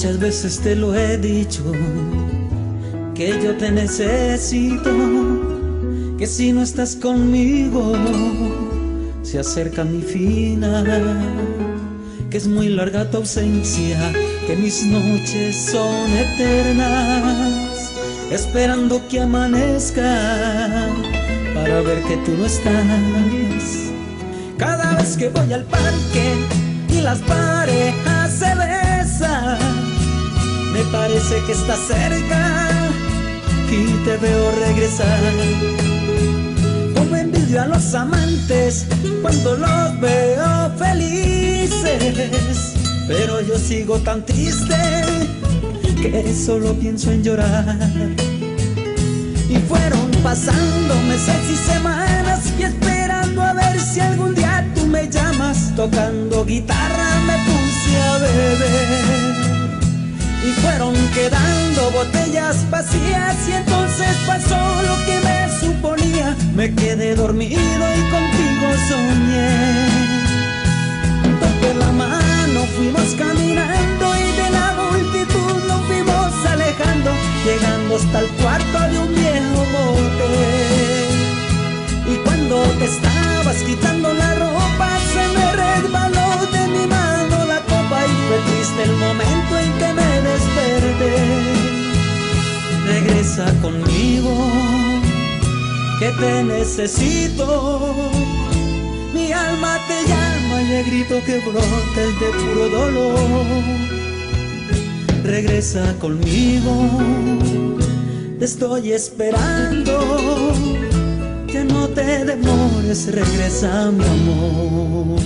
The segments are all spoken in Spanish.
Muchas veces te lo he dicho, que yo te necesito, que si no estás conmigo se acerca mi final, que es muy larga tu ausencia, que mis noches son eternas, esperando que amanezca para ver que tú no estás. Cada vez que voy al parque y las parejas se besan, me parece que estás cerca y te veo regresar. Como envidio a los amantes cuando los veo felices, pero yo sigo tan triste que solo pienso en llorar. Y fueron pasando meses y semanas y esperando a ver si algún día tú me llamas. Tocando guitarra me puse a beber y fueron quedando botellas vacías, y entonces pasó lo que me suponía. Me quedé dormido y contigo soñé. Toqué la mano, fuimos caminando y de la multitud nos fuimos alejando, llegando hasta el cuarto de un viejo motel. Y cuando te estabas quitando la ropa, se me resbaló de mi mano la copa y fue triste el momento en que me desperté. Regresa conmigo, que te necesito. Mi alma te llama y el grito que brota es de puro dolor. Regresa conmigo, te estoy esperando. Ya no te demores, regresa mi amor.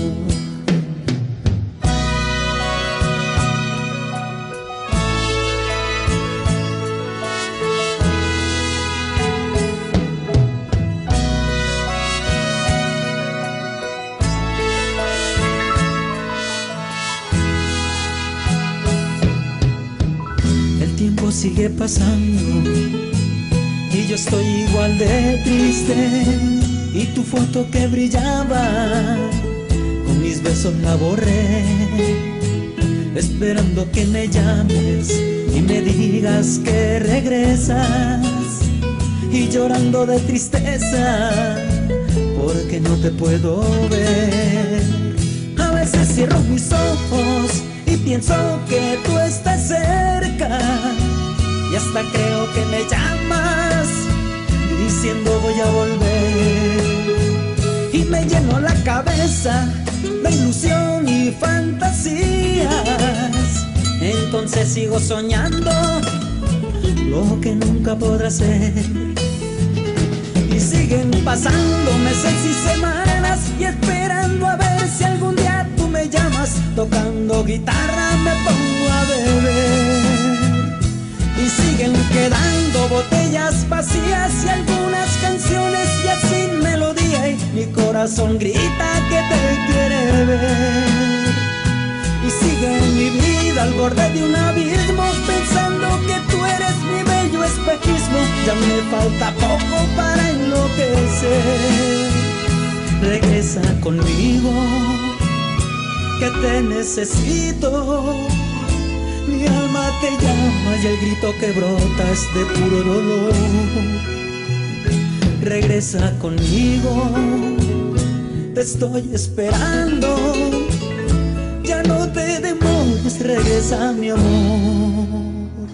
El tiempo sigue pasando y yo estoy igual de triste, y tu foto que brillaba con mis besos la borré, esperando que me llames y me digas que regresas, y llorando de tristeza porque no te puedo ver. A veces cierro mis ojos y pienso que tú estás cerca, y hasta creo que me llamas diciendo voy a volver. Y me lleno la cabeza de ilusión y fantasías, entonces sigo soñando lo que nunca podrá ser. Y siguen pasando meses y semanas y esperando a ver si algún día tú me llamas. Tocando guitarra me pongo a beber y siguen quedando botellas vacías y algunas canciones ya sin melodía, y mi corazón grita que te quiere ver. Y sigue mi vida al borde de un abismo, pensando que tú eres mi bello espejismo. Ya me falta poco para enloquecer. Regresa conmigo, que te necesito. Mi alma te llama y el grito que brota es de puro dolor. Regresa conmigo, te estoy esperando. Ya no te demores, regresa mi amor.